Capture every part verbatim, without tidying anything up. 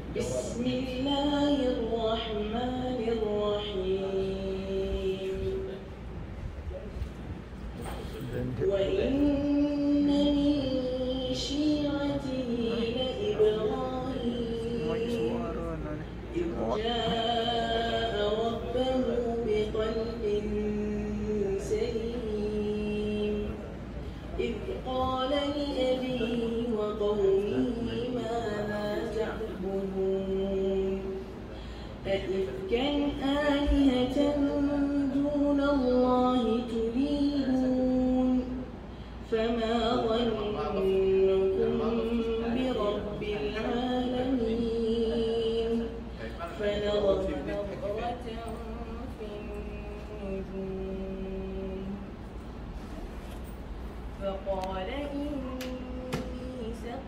بسم الله الرحمن الرحيم. وإن من شيعته لإبراهيم إذ جاء ربه بقلب سليم إذ قال لأبيه وقومه ماذا تعبدون أئفكا آلهة دون الله تريدون فما ظنكم برب العالمين فنظر نظرة في النجوم فقال إني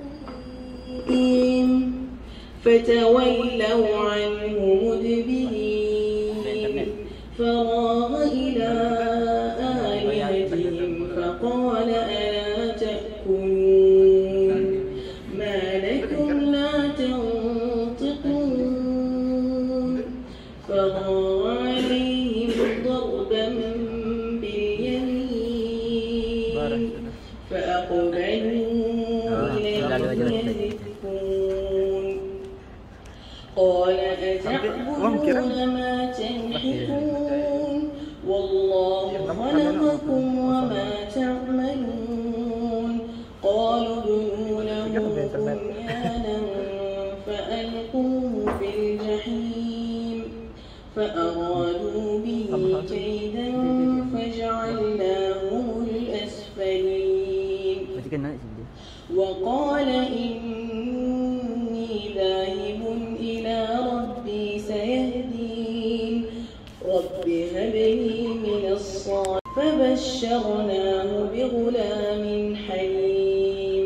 سقيم فتولوا عنه مدبرين فراغ إلى آلهتهم فقال ألا تأكلون ما لكم لا تنطقون فراغ عليهم ضربا باليمين فأقبلوا إليه يزفون قال أتعبدون ما تنحتون والله خلقكم وما تعملون قالوا ابنوا له بنيانا فألقوه في الجحيم فأرادوا به كيدا فجعلناهم الأسفلين وقال إني ذاهب إلى ربي سيهدين رب هب لي من الصالحين فبشرناه بغلام حليم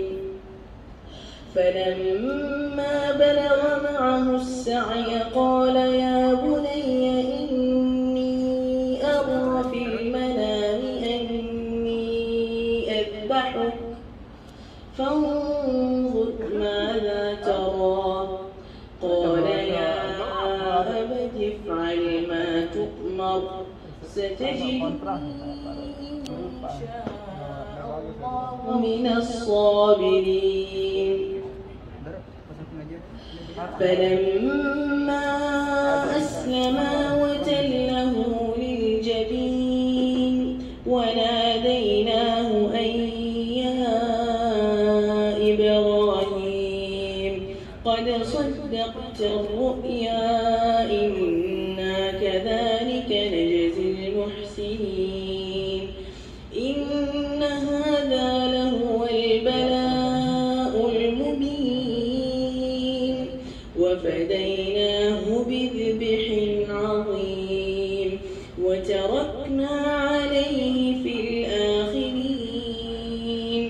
فلما بلغ معه السعي قال يا بني إني أرى في المنام أني أذبحك فانظر ماذا ترى قال يا أبت افعل ما تؤمر ستجدني إن شاء الله من الصابرين فلما أسلما وتله للجبين وناديناه أن يا إبراهيم قد صدقت الرؤيا إنا كذلك نجزي المحسنين إن هذا لهو البلاء المبين وفديناه بذبح عظيم وتركنا عليه في الآخرين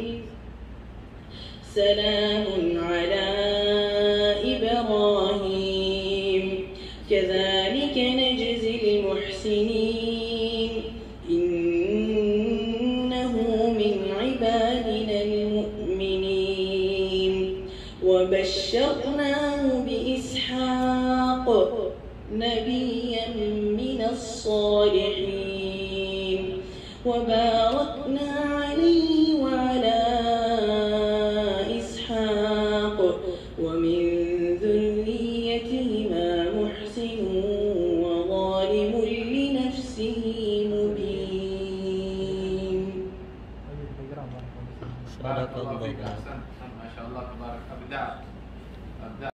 سلام على إبراهيم كذلك نجزي المحسنين إنه من عبادنا المؤمنين وبشرناه بإسحاق نبيا من الصالحين وباركنا عليه وعلى إسحاق ومن ذريتهما محسن وظالم لنفسه مبين. صدق الله. ما شاء الله تبارك أبدع.